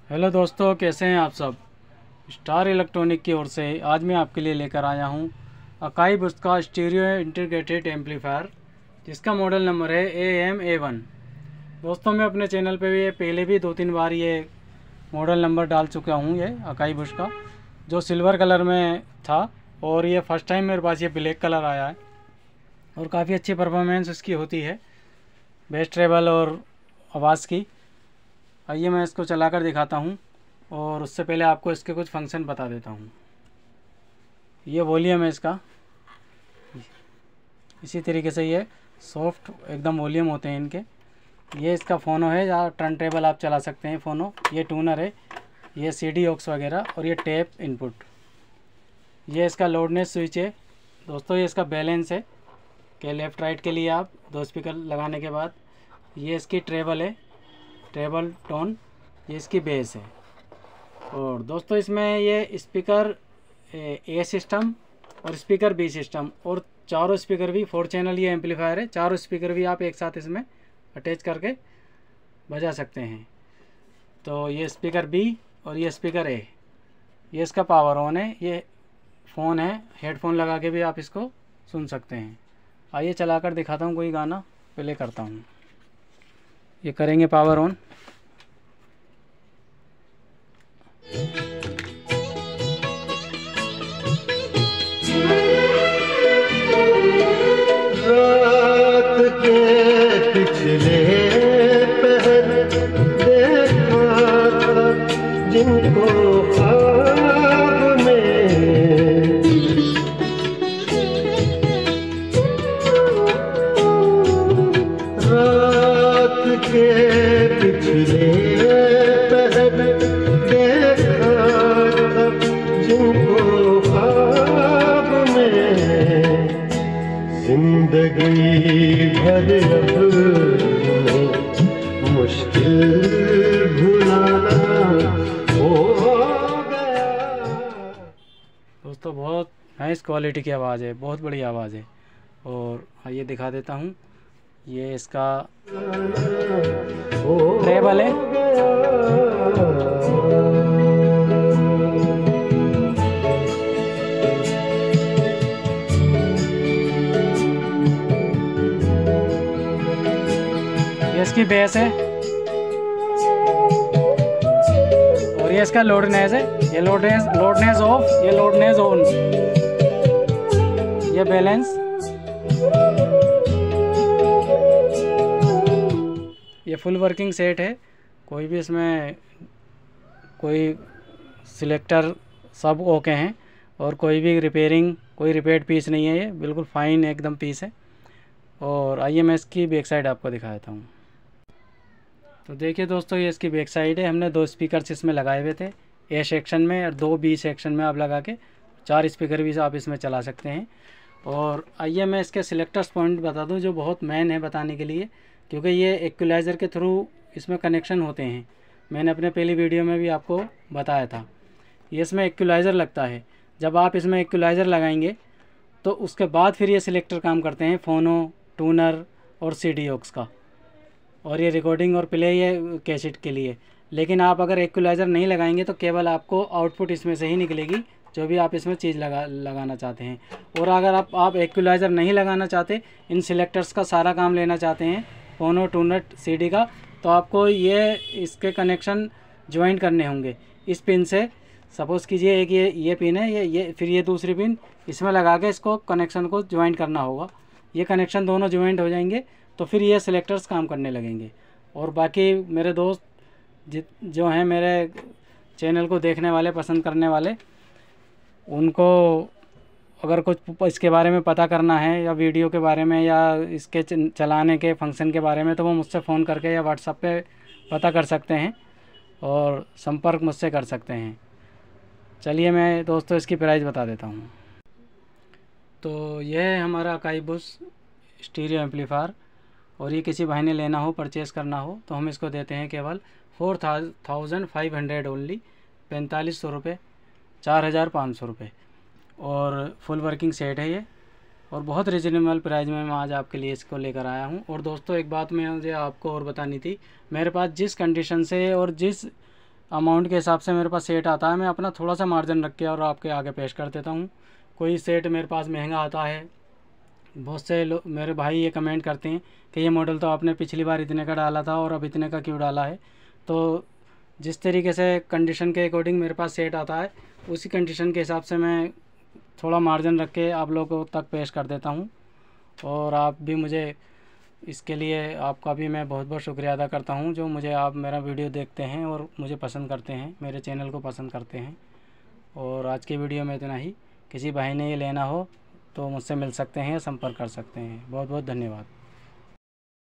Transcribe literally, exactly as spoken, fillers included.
Hello दोस्तों, कैसे हैं आप सब। स्टार इलेक्ट्रॉनिक की ओर से आज मैं आपके लिए लेकर आया हूं अकाई बुश का स्टीरियो इंटीग्रेटेड एम्पलीफायर, जिसका मॉडल नंबर है ए एम ए वन। दोस्तों, मैं अपने चैनल पे भी पहले भी दो तीन बार ये मॉडल नंबर डाल चुका हूं। ये अकाई बुश का जो सिल्वर कलर में था, और ये फर्स्ट टाइम मेरे पास ये ब्लैक कलर आया है और काफ़ी अच्छी परफॉर्मेंस इसकी होती है, बेस ट्रेबल और आवाज़ की। आइए मैं इसको चलाकर दिखाता हूँ, और उससे पहले आपको इसके कुछ फंक्शन बता देता हूँ। ये वॉल्यूम है इसका, इसी तरीके से ये सॉफ्ट एकदम वॉल्यूम होते हैं इनके। ये इसका फ़ोनो है, या टर्न टेबल आप चला सकते हैं फ़ोनो। ये ट्यूनर है, ये सी डी ऑक्स वगैरह, और ये टेप इनपुट। ये इसका लोडनेस स्विच है दोस्तों। ये इसका बैलेंस है कि लेफ़्ट राइट के लिए आप दो स्पीकर लगाने के बाद। ये इसकी ट्रेबल है, ट्रेबल टोन। ये इसकी बेस है। और दोस्तों, इसमें ये स्पीकर ए सिस्टम और स्पीकर बी सिस्टम और चारों स्पीकर भी फोर चैनल ये एम्पलीफायर है। चारों स्पीकर भी आप एक साथ इसमें अटैच करके बजा सकते हैं। तो ये स्पीकर बी और ये स्पीकर ए, ये इसका पावर ऑन है। ये फ़ोन है, हेडफोन लगा के भी आप इसको सुन सकते हैं। आइए चलाकर दिखाता हूँ, कोई गाना प्ले करता हूँ। ये करेंगे पावर ऑन। रात के पिछले पहर देखा था जिनको ख्वाब में, रात के पिछले पहर देखा था जिनको ख्वाब में, जिंदगी भर अब मुश्किल भुलाना हो गया। दोस्तों, बहुत नाइस क्वालिटी की आवाज़ है, बहुत बड़ी आवाज़ है। और आइए दिखा देता हूँ। ये इसका ट्रेबल है। ये इसकी बेस है, और ये इसका लोडनेस है। ये लोडनेस लोडनेस ऑफ, ये लोडनेस ऑन। ये बैलेंस। ये फुल वर्किंग सेट है, कोई भी इसमें कोई सिलेक्टर सब ओके हैं, और कोई भी रिपेयरिंग, कोई रिपेयर्ड पीस नहीं है। ये बिल्कुल फाइन एकदम पीस है। और आइए मैं इसकी बैक साइड आपको दिखाता हूँ। तो देखिए दोस्तों, ये इसकी बैक साइड है। हमने दो स्पीकर्स इसमें लगाए हुए थे, ए सेक्शन में और दो बी सेक्शन में आप लगा के चार स्पीकर भी आप इसमें चला सकते हैं। और आइए मैं इसके सिलेक्टर्स पॉइंट बता दूं, जो बहुत मेन है बताने के लिए, क्योंकि ये इक्वलाइज़र के थ्रू इसमें कनेक्शन होते हैं। मैंने अपने पहली वीडियो में भी आपको बताया था। ये इसमें इक्वलाइज़र लगता है। जब आप इसमें इक्वलाइज़र लगाएंगे तो उसके बाद फिर ये सिलेक्टर काम करते हैं, फ़ोनो, ट्यूनर और सी डी ऑक्स का। और ये रिकॉर्डिंग और प्ले ये कैसेट के लिए। लेकिन आप अगर इक्वलाइज़र नहीं लगाएंगे तो केवल आपको आउटपुट इसमें से ही निकलेगी, जो भी आप इसमें चीज़ लगा लगाना चाहते हैं। और अगर आप आप इक्वलाइज़र नहीं लगाना चाहते, इन सिलेक्टर्स का सारा काम लेना चाहते हैं, फोनो, ट्यूनर, सीडी का, तो आपको ये इसके कनेक्शन ज्वाइन करने होंगे इस पिन से। सपोज़ कीजिए एक ये ये पिन है, ये ये फिर ये दूसरी पिन इसमें लगा के इसको कनेक्शन को ज्वाइन करना होगा। ये कनेक्शन दोनों ज्वाइंट हो जाएंगे तो फिर ये सिलेक्टर्स काम करने लगेंगे। और बाकी मेरे दोस्त जित जो हैं, मेरे चैनल को देखने वाले, पसंद करने वाले, उनको अगर कुछ इसके बारे में पता करना है, या वीडियो के बारे में, या इसके चलाने के फंक्शन के बारे में, तो वो मुझसे फ़ोन करके या व्हाट्सएप पे पता कर सकते हैं और संपर्क मुझसे कर सकते हैं। चलिए मैं दोस्तों इसकी प्राइस बता देता हूँ। तो यह है हमारा अकाई बुश स्टीरियो एम्पलीफायर, और ये किसी भाई ने लेना हो, परचेज़ करना हो, तो हम इसको देते हैं केवल four thousand five hundred only, पैंतालीस सौ रुपये, चार हज़ार पाँच सौ रुपये। और फुल वर्किंग सेट है ये, और बहुत रिजनेबल प्राइस में मैं आज आपके लिए इसको लेकर आया हूँ। और दोस्तों एक बात मैं मुझे आपको और बतानी थी, मेरे पास जिस कंडीशन से और जिस अमाउंट के हिसाब से मेरे पास सेट आता है, मैं अपना थोड़ा सा मार्जिन रख के और आपके आगे पेश कर देता हूँ। कोई सेट मेरे पास महंगा आता है, बहुत से लोग मेरे भाई ये कमेंट करते हैं कि ये मॉडल तो आपने पिछली बार इतने का डाला था और अब इतने का क्यों डाला है। तो जिस तरीके से कंडीशन के अकॉर्डिंग मेरे पास सेट आता है, उसी कंडीशन के हिसाब से मैं थोड़ा मार्जिन रख के आप लोगों तक पेश कर देता हूँ। और आप भी मुझे इसके लिए आपका भी मैं बहुत बहुत शुक्रिया अदा करता हूँ, जो मुझे आप मेरा वीडियो देखते हैं और मुझे पसंद करते हैं, मेरे चैनल को पसंद करते हैं। और आज की वीडियो में इतना ही। किसी भाई ने ये लेना हो तो मुझसे मिल सकते हैं, संपर्क कर सकते हैं। बहुत बहुत धन्यवाद।